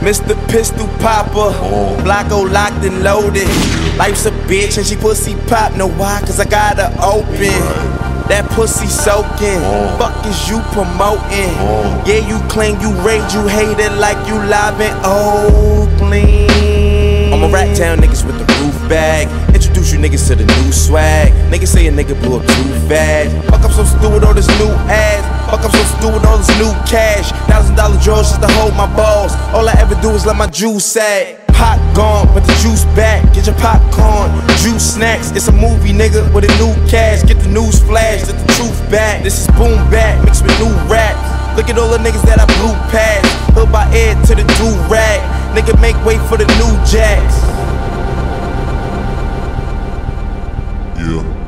Mr. Pistol Popper, Blocko locked and loaded. Life's a bitch and she pussy pop. Know why? Cause I got her open. That pussy soaking. Fuck is you promoting? Yeah, you claim you rage, you hate it like you live in Oakland. I'ma rat town niggas with the roof bag. Introduce you niggas to the new swag. Niggas say a nigga blew up too fast. Fuck I'm so stupid all this new ass. Fuck I'm so stupid all this new cash. $1,000 drawers just to hold my balls. All I ever do is let my juice sag. Pot gone, but the juice back. Get your popcorn, juice snacks. It's a movie, nigga, with a new cast. Get the news flash, get the truth back. This is boom back, mixed with new rap. Look at all the niggas that I blew past. Hood by air to the do-rag. Nigga make way for the new jacks. Yeah.